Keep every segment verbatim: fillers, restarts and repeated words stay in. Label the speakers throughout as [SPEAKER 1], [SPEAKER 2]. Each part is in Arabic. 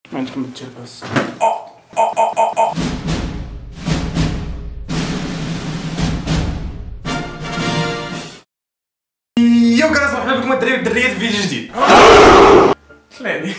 [SPEAKER 1] ما عندكم التلباس. يو كراس مرحبا بكم الدراري والدريات في فيديو جديد. خلاني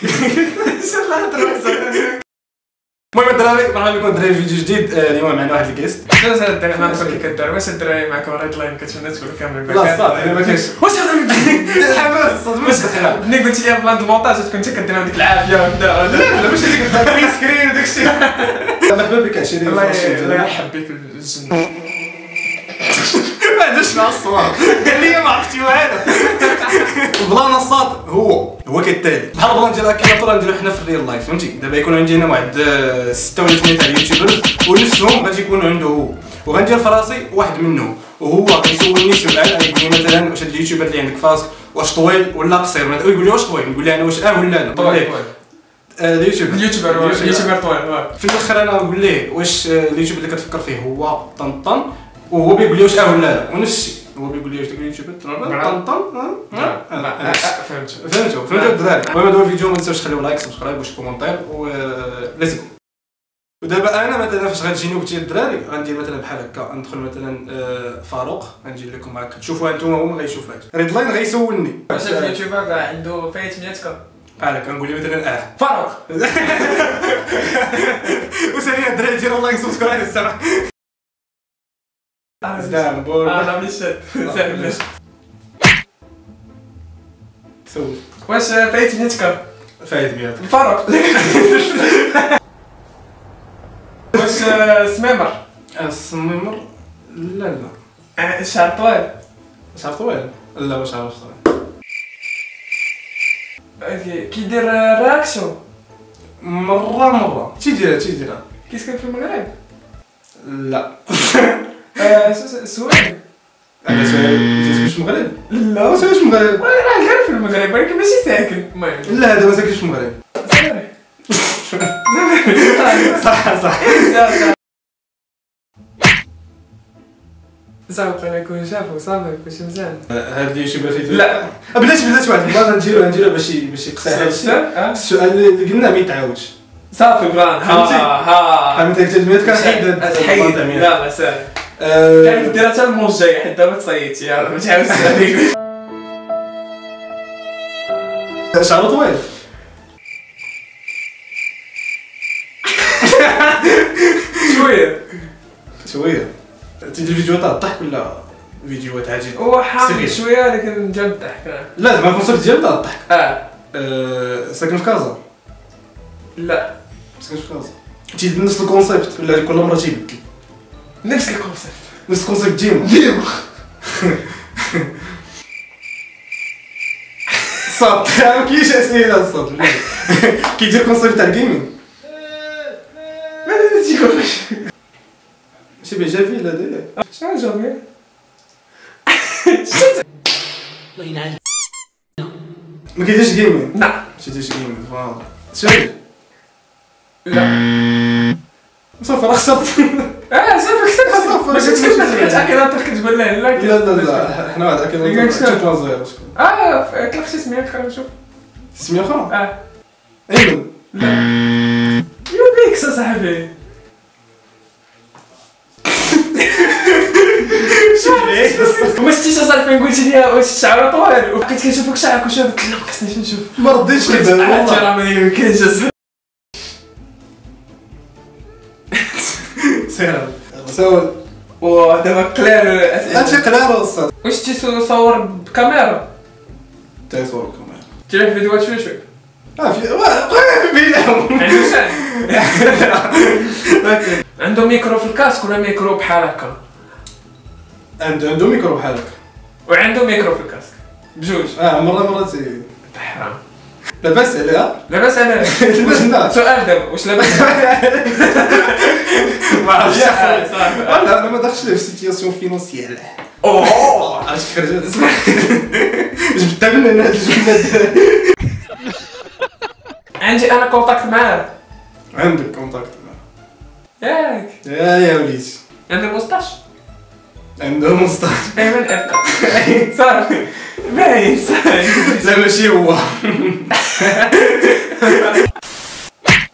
[SPEAKER 1] المهم الدراري مرحبا بكم الدراري في فيديو جديد. اليوم معنا واحد الكيست.
[SPEAKER 2] شنو هاد الدراري نعرفوا كي كدار واش الدراري معكم ريد لاين كتمنى تقول كامل
[SPEAKER 1] لا صافي ما كاينش واش الحماس صدمت
[SPEAKER 2] ملي قلت لي بلان المونتاج تكون انت كدير هذيك العافيه وكذا
[SPEAKER 1] لا ماشي ديك البرين سكرين وداك الشيء. مرحبا بك عشيري
[SPEAKER 2] الله يرحب بك الجنة.
[SPEAKER 1] ما عندوش مع الصواب قال لي ما عرفتي والو. البلان الصاد هو هو كالتالي بحال البلان ديال اكيناتور غنديرو حنا في الريال لايف فهمتي. دابا يكون عندي انا واحد ستة ولا ثمانية تاع اليوتيوبرز ونفسهم غادي يكونوا عنده هو وغندير في راسي واحد منهم وهو غيسولني سؤال غيقول لي مثلا واش هاد اليوتيوبر اللي عندك فاسك واش طويل ولا قصير مثلا يقول لي واش طويل نقول له انا واش اه ولا لا
[SPEAKER 2] طويل
[SPEAKER 1] اليوتيوبر
[SPEAKER 2] اليوتيوبر اليوتيوبر طويل.
[SPEAKER 1] في الاخر انا نقول ليه واش اليوتيوبر اللي كتفكر فيه هو طنطن وهو بيقول لي واش اه ولا لا ونفس الشيء هو بيقول لي واش داك اليوتيوبر طنطن ها
[SPEAKER 2] فهمتوا
[SPEAKER 1] فهمتوا فهمتوا الدراري. المهم هذا هو الفيديو ما تنساوش تخليو لايك سبسكرايب وشي كومونتير و ليتس جو. ودابا انا مثلا فاش غتجيني وقتي الدراري غندير مثلا بحال هكا ندخل مثلا فاروق غنجي لكم هكا تشوفوها نتوما هو ما غيشوفهاش ريد لاين غيسولني
[SPEAKER 2] واش اليوتيوبر كاع عنده فايت مية كا
[SPEAKER 1] بحال هكا نقول لي مثلا اه
[SPEAKER 2] فاروق
[SPEAKER 1] وثانيا الدراري ديروا لايك سبسكرايب السلام زدان بول
[SPEAKER 2] انا مشيت سهل
[SPEAKER 1] سول
[SPEAKER 2] واش فايت مية كا
[SPEAKER 1] فايت بيها
[SPEAKER 2] فاروق واش سميمر
[SPEAKER 1] السميمر لا لا
[SPEAKER 2] الشعر طويل
[SPEAKER 1] شعر طويل لا واش عارف طويل
[SPEAKER 2] كيدير رياكسيون
[SPEAKER 1] مرة مرة تيديرها تيديرها
[SPEAKER 2] كيسكن في المغرب
[SPEAKER 1] لا
[SPEAKER 2] سويد
[SPEAKER 1] انا سؤال واش مغرب
[SPEAKER 2] لا
[SPEAKER 1] واش واش مغرب
[SPEAKER 2] وانا راه غير في المغرب ولكن ماشي ساكن المهم
[SPEAKER 1] لا هذا ما ساكنش في المغرب صح صح
[SPEAKER 2] صافي انا كون شافو صافي باش مزيان
[SPEAKER 1] هاد اليوتيوبر فيت
[SPEAKER 2] لا
[SPEAKER 1] بلاتي بلاتي واحد المره نديرو نديرو باش باش يقصي هذا الشيء السؤال اللي قلنا ما يتعاودش
[SPEAKER 2] صافي بلان
[SPEAKER 1] فهمتي؟
[SPEAKER 2] ها
[SPEAKER 1] فهمتي كتجمعت كنحيد
[SPEAKER 2] حيد لا ما ساهل كان ديرها حتى الموز الجاي حيت دابا تصيدتي يلاه ما تعاودش عليك
[SPEAKER 1] شعره طويل
[SPEAKER 2] شويه
[SPEAKER 1] شويه تيدير فيديوهات تاع الضحك ولا فيديوهات عادي
[SPEAKER 2] هو حامل شويه ولكن جاب الضحك
[SPEAKER 1] لا زعما الكونسيبت ديالو تاع الضحك
[SPEAKER 2] اه
[SPEAKER 1] ساكن في كازا
[SPEAKER 2] لا
[SPEAKER 1] ساكن في كازا تيدير نفس الكونسيبت ولا كل مره تيبدل
[SPEAKER 2] نفس الكونسيبت
[SPEAKER 1] نفس الكونسيبت ديما ديما صافي ما كاينش اسئله الصوت كيدير كونسيبت تاع الجيمنج
[SPEAKER 2] ماذا تيقول
[SPEAKER 1] شي بيه جافيل هذايا
[SPEAKER 2] شنو جافيل
[SPEAKER 1] ما كيديرش جيمنج
[SPEAKER 2] لا
[SPEAKER 1] ما كيديرش جيمنج فوالا سؤال
[SPEAKER 2] لا
[SPEAKER 1] صافي راه خسرت
[SPEAKER 2] اه صافي كسبت
[SPEAKER 1] صافي
[SPEAKER 2] باش تكمل اكيد كتقول له لا
[SPEAKER 1] لا لا لا حنا واحد اكيد صفر
[SPEAKER 2] اه طلق شي سميه خلينا نشوف
[SPEAKER 1] سميه اخرى
[SPEAKER 2] اه
[SPEAKER 1] ايمن
[SPEAKER 2] لا يو بيكس اصاحبي ما شفتيش اصاحبي فين قلتي لي واش الشعر طويل وبقيت كنشوفك شعرك وشوف قلت لا ما خصنيش نشوف
[SPEAKER 1] ما رديتش لك
[SPEAKER 2] والله راه ما يمكنش
[SPEAKER 1] سير سول
[SPEAKER 2] ودابا كلير
[SPEAKER 1] هادشي قلال الصاد
[SPEAKER 2] واش تصور بكاميرا
[SPEAKER 1] تيصور كمان
[SPEAKER 2] تيري فيديوهات شويه شويه
[SPEAKER 1] اه في واه بينهم
[SPEAKER 2] عنده شان عنده ميكرو في الكاسك ولا ميكرو بحال هكا
[SPEAKER 1] عنده عنده ميكرو بحال هكا
[SPEAKER 2] وعنده ميكرو في الكاسك بجوج
[SPEAKER 1] اه مره مره تي
[SPEAKER 2] حرام
[SPEAKER 1] لاباس عليها
[SPEAKER 2] لاباس على سؤال دابا واش لاباس
[SPEAKER 1] ما عرفتش
[SPEAKER 2] صافي
[SPEAKER 1] لا انا ما داخلش في سيتياسيون فينونسيال
[SPEAKER 2] اوه
[SPEAKER 1] اش خرجت اسمع جبتها من هنا هاد الجمله
[SPEAKER 2] عندي انا كونتاكت معاه
[SPEAKER 1] عندك كونتاكت
[SPEAKER 2] ياك
[SPEAKER 1] يا يا وليدي
[SPEAKER 2] عنده موسطاش
[SPEAKER 1] عنده مصطفى
[SPEAKER 2] ايمن ابقى صافي باين صافي
[SPEAKER 1] زعما ماشي هو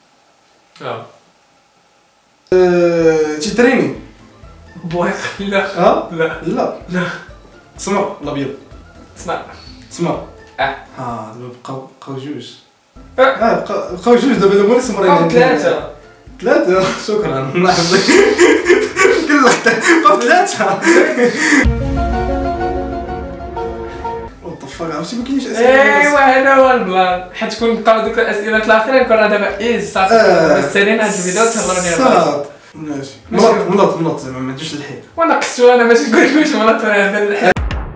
[SPEAKER 2] اه
[SPEAKER 1] تيتريني
[SPEAKER 2] بويق لا
[SPEAKER 1] اه
[SPEAKER 2] لا
[SPEAKER 1] لا
[SPEAKER 2] لا
[SPEAKER 1] سمر ولا ابيض؟
[SPEAKER 2] اسمع
[SPEAKER 1] سمر
[SPEAKER 2] اه
[SPEAKER 1] ها دابا بقاو بقاو جوج
[SPEAKER 2] اه
[SPEAKER 1] اه بقاو بقاو جوج دابا هما اللي سمرين
[SPEAKER 2] بقاو ثلاثة
[SPEAKER 1] ثلاثة شكرا الله يحفظك كل بقاو ثلاثة وات ذا فاك عرفتي ما كاينش اسئلة
[SPEAKER 2] ايوا هذا هو البلان حيت تكون بقاو دوك الاسئله الاخرين كون راه دابا ايز صافي مستنيين هاد الفيديو تهضروني على
[SPEAKER 1] صاد ماشي ملط ملط ملط زعما ما تجوش للحيل
[SPEAKER 2] وانا قصتو انا باش نقول لك واش ملط ولا هذا الحال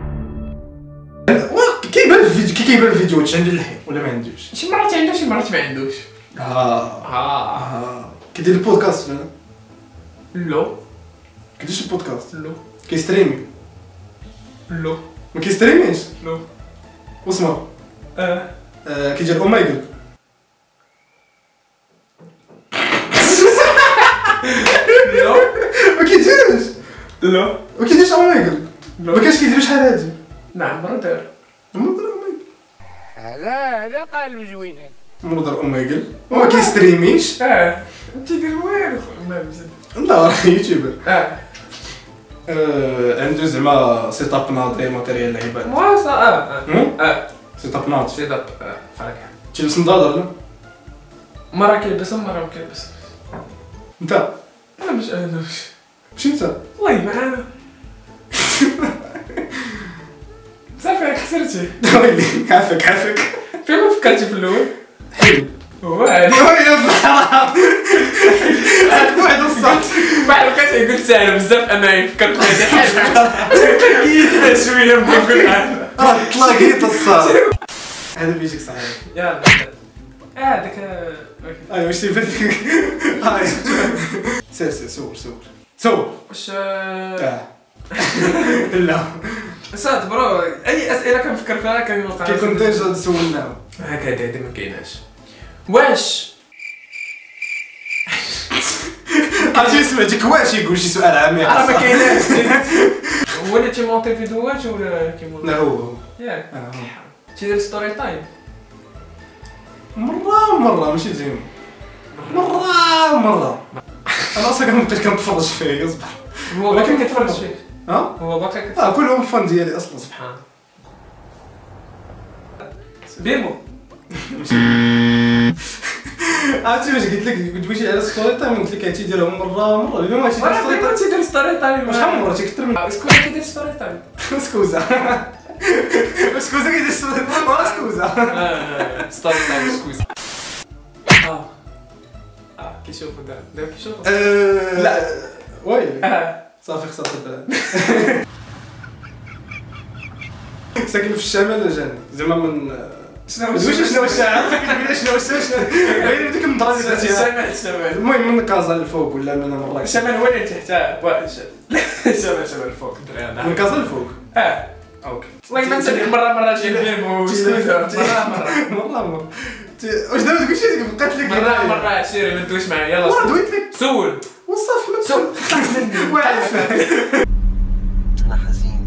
[SPEAKER 1] كيبان الفيديو كي كيبان الفيديو واش عندي اللحية ولا ما عندوش
[SPEAKER 2] شي مرات عنده شي مرات ما عندوش
[SPEAKER 1] اه
[SPEAKER 2] اه
[SPEAKER 1] اه كيدير البودكاست ولا
[SPEAKER 2] لو
[SPEAKER 1] كيديرش البودكاست
[SPEAKER 2] لو
[SPEAKER 1] كيستريمي
[SPEAKER 2] لو
[SPEAKER 1] ما كيستريميش
[SPEAKER 2] لو
[SPEAKER 1] واسمع
[SPEAKER 2] اه
[SPEAKER 1] آه، كيدير اوميجل
[SPEAKER 2] لو
[SPEAKER 1] ما كيديرش
[SPEAKER 2] لو
[SPEAKER 1] ما كيديرش اوميجل ما كاينش كيديروا شحال هادي
[SPEAKER 2] نعم مرة دار
[SPEAKER 1] منظر اوميجل
[SPEAKER 3] لا لا قال زوينه
[SPEAKER 1] منظر اوميجل وما كيستريميش
[SPEAKER 2] اه تيدير والو ما مزال
[SPEAKER 1] لا راه يوتيوبر
[SPEAKER 2] اه
[SPEAKER 1] آه، عنده زعما سيت اب ناضي ماتيريال لعيبات
[SPEAKER 2] موا صا اه اه
[SPEAKER 1] سيت اب ناضي
[SPEAKER 2] سيد اب اه فراك
[SPEAKER 1] تيلبس نضاضر لا
[SPEAKER 2] مرة كيلبسهم مرة ما كيلبسهم
[SPEAKER 1] انت
[SPEAKER 2] انا مش انا مش
[SPEAKER 1] ماشي انت
[SPEAKER 2] والله ما انا صافي راك خسرتي
[SPEAKER 1] ويلي عافاك عافاك
[SPEAKER 2] فين ما فكرتي في الاول
[SPEAKER 1] حلو
[SPEAKER 2] هو هذا
[SPEAKER 1] ويلي الحرام هاد واحد الصوت
[SPEAKER 2] بعد بقيت يقول ساهل بزاف انا فكرت في هذا الحال كيف شويه نبغي نقول اه
[SPEAKER 1] راه تلاقيت الصوت هذا بيجيك صحيح
[SPEAKER 2] يلا اه داك
[SPEAKER 1] ايوا واش تيبان لك هاي سير سير سول سول سول
[SPEAKER 2] واش
[SPEAKER 1] اه لا
[SPEAKER 2] صاد برو اي اسئله كنفكر فيها كنلقى
[SPEAKER 1] كيكون ديجا سولناه
[SPEAKER 2] هكا هذا ما كايناش واش
[SPEAKER 1] عرفتي سمعتك واش يقول شي سؤال عميق
[SPEAKER 2] راه ما كايناش هو اللي تيمونطي فيديوهات ولا كيمونطي
[SPEAKER 1] لا هو هو
[SPEAKER 2] ياك
[SPEAKER 1] آه، هو.
[SPEAKER 2] تيدير ستوري تايم
[SPEAKER 1] مرة مرة ماشي ديما مرة مرة انا اصلا كنبقى كنتفرج فيه اصبر
[SPEAKER 2] هو باقي كيتفرج فيك
[SPEAKER 1] ها
[SPEAKER 2] هو باقي كيتفرج
[SPEAKER 1] اه كلهم فان ديالي اصلا
[SPEAKER 2] سبحان بيمو
[SPEAKER 1] عرفتي واش قلت لك قلت لك على ستوري تايم قلت لك تيديرهم مرة مرة اليوم ماشي
[SPEAKER 2] راه
[SPEAKER 1] ستوري
[SPEAKER 2] بيمو
[SPEAKER 1] تايم
[SPEAKER 2] تيدير ستوري تايم
[SPEAKER 1] شحال من مرة تيكثر من
[SPEAKER 2] اسكو كيدير ستوري تايم
[SPEAKER 1] سكوزا سكوزا كيدير ستوري ورا سكوزا
[SPEAKER 2] ستوري تايم سكويز اه اه كيشوفوا دابا دابا كيشوفوا
[SPEAKER 1] لا ويلي
[SPEAKER 2] اه
[SPEAKER 1] صافي خسرت الدراري ساكن في الشمال اجاني زعما من
[SPEAKER 2] شنو
[SPEAKER 1] واش شنو الشعب شنو شنو غير ديك النظره اللي درتيها
[SPEAKER 2] الشمال الشمال
[SPEAKER 1] المهم من كازا الفوق ولا من مراكش
[SPEAKER 2] الشمال هو اللي تحت الشمال شمال فوق الدراري
[SPEAKER 1] من كازا الفوق
[SPEAKER 2] اه
[SPEAKER 1] اوكي
[SPEAKER 2] والله ما نسالك مره مره شي بيمو سكويزا مره مره
[SPEAKER 1] مره مره واش دابا تقول شي بقات لك
[SPEAKER 2] مره مره سيري ما تدويش معايا يلا
[SPEAKER 1] ورا
[SPEAKER 2] سول
[SPEAKER 1] دويت لك
[SPEAKER 2] سول
[SPEAKER 1] وصافي ما
[SPEAKER 2] سول
[SPEAKER 1] تسول وعافاك
[SPEAKER 3] انا حزين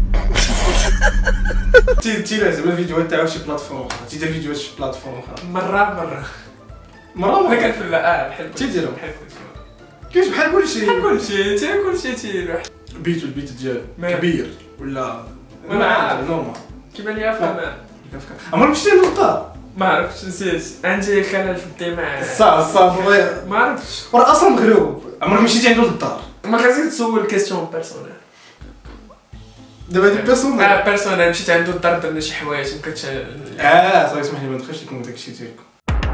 [SPEAKER 1] تي تي لازم فيديوهات تاعو شي بلاتفورم اخرى تيدير فيديوهات شي بلاتفورم اخرى
[SPEAKER 2] مره مره
[SPEAKER 1] مره
[SPEAKER 2] انا
[SPEAKER 1] مره
[SPEAKER 2] كنفلا اه بحال
[SPEAKER 1] تيديرهم.
[SPEAKER 2] بحال كلشي
[SPEAKER 1] كاينش بحال كلشي
[SPEAKER 2] بحال كلشي تي كلشي تيروح
[SPEAKER 1] بيتو البيت ديالو
[SPEAKER 2] ما-
[SPEAKER 1] كبير ولا
[SPEAKER 2] ولا عادي.
[SPEAKER 1] نورمال
[SPEAKER 2] كيبان ليا فاهمان
[SPEAKER 1] عمرك مشيتي عند الدار
[SPEAKER 2] ما عرفتش نسيت عندي خلل في الدماغ
[SPEAKER 1] صا صا
[SPEAKER 2] ما عرفتش
[SPEAKER 1] راه اصلا مغلوب عمرك مشيتي عنده للدار
[SPEAKER 2] ما خاصك تسول كيستيون بيرسونيل
[SPEAKER 1] دابا هادي بيرسون
[SPEAKER 2] اه بيرسونيل مشيت عنده الدار درنا شي حوايج ما كنتش
[SPEAKER 1] اه صافي اسمح لي ما ندخلش لكم داكشي ديالكم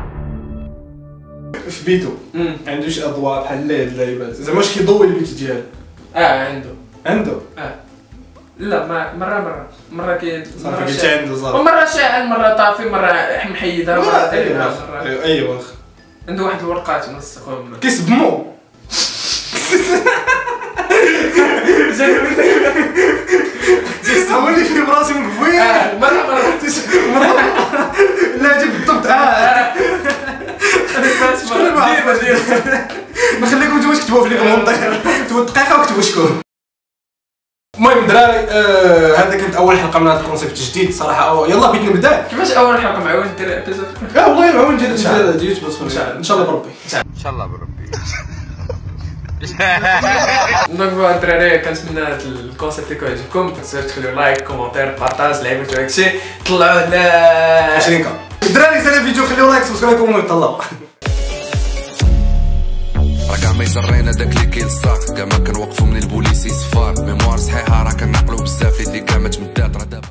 [SPEAKER 1] في بيتو
[SPEAKER 2] امم
[SPEAKER 1] عنده شي اضواء بحال الليل اللعيبات زعما واش كيضوي البيت ديالو
[SPEAKER 2] اه عنده
[SPEAKER 1] عنده
[SPEAKER 2] لا ما مره مره مره كي
[SPEAKER 1] صافي
[SPEAKER 2] مرة
[SPEAKER 1] قلت
[SPEAKER 2] شاعل.
[SPEAKER 1] عنده صافي
[SPEAKER 2] ومره شاعل مره طافي مره محيدها مره دايرها مره
[SPEAKER 1] ايوا ايوا واخا
[SPEAKER 2] عنده واحد الورقات نسخهم
[SPEAKER 1] كيسب مو هو اللي في براسي من قبيل
[SPEAKER 2] اه مره مره
[SPEAKER 1] مرة لا جيب بالضبط اه شكون اللي ما
[SPEAKER 2] ديما
[SPEAKER 1] عرفش؟
[SPEAKER 2] ديما
[SPEAKER 1] نخليكم نتوما تكتبوا في لي كومونتير كتبوا الدقيقه وكتبوا شكون المهم دراري آه هذا كانت اول حلقه من هذا الكونسيبت الجديد صراحه. أو يلا بغيت نبدا.
[SPEAKER 2] كيفاش اول حلقه معاون دير ابيزود؟
[SPEAKER 1] اه والله معاون ندير ندير يوتيوب ان شاء الله بربي.
[SPEAKER 3] ان شاء الله بربي.
[SPEAKER 2] دونك فوالا الدراري كنتمنى هذا الكونسيبت يكون عجبكم. ما تنساوش تخليو لايك كومونتير بارطاج لعيبات وداكشي. طلعوا لنا
[SPEAKER 1] عشرين كا الدراري سالا الفيديو خليو لايك سبسكرايب وطلعوا.
[SPEAKER 4] راه كاع ما يسرينا داك اللي كيلصاق كاع ما كنوقفو من البوليس يصفار ميموار صحيحه راه كنعقلو بزاف اللي كامت مدات راه دابا